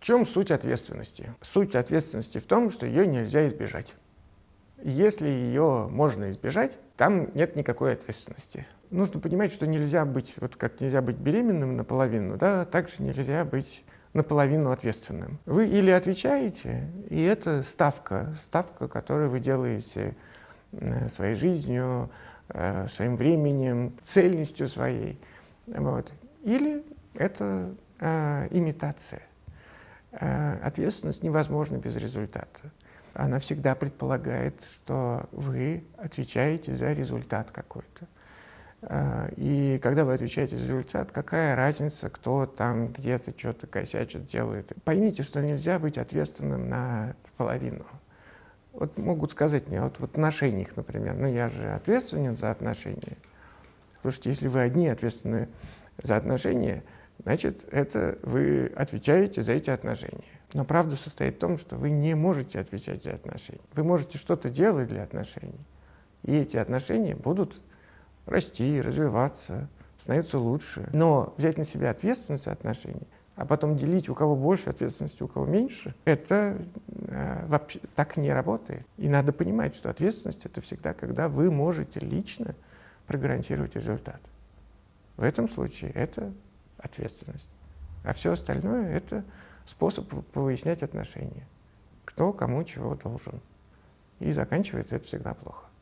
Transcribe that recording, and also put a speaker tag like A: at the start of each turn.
A: чем суть ответственности? Суть ответственности в том, что ее нельзя избежать. Если ее можно избежать, там нет никакой ответственности. Нужно понимать, что нельзя быть, вот как нельзя быть беременным наполовину, да, так же нельзя быть наполовину ответственным. Вы или отвечаете, и это ставка, которую вы делаете своей жизнью, своим временем, цельностью своей. Вот. Или это имитация. Ответственность невозможна без результата. Она всегда предполагает, что вы отвечаете за результат какой-то. И когда вы отвечаете за результат, какая разница, кто там где-то что-то косячит, делает. Поймите, что нельзя быть ответственным на половину. Вот могут сказать мне, вот в отношениях, например, ну я же ответственен за отношения. Слушайте, если вы одни ответственны за отношения, значит, это вы отвечаете за эти отношения. Но правда состоит в том, что вы не можете отвечать за отношения. Вы можете что-то делать для отношений, и эти отношения будут расти, развиваться, становиться лучше. Но взять на себя ответственность за отношения, а потом делить, у кого больше ответственности, у кого меньше, это вообще так не работает. И надо понимать, что ответственность — это всегда, когда вы можете лично прогарантировать результат. В этом случае это ответственность. А все остальное — это способ выяснять отношения. Кто кому чего должен. И заканчивается это всегда плохо.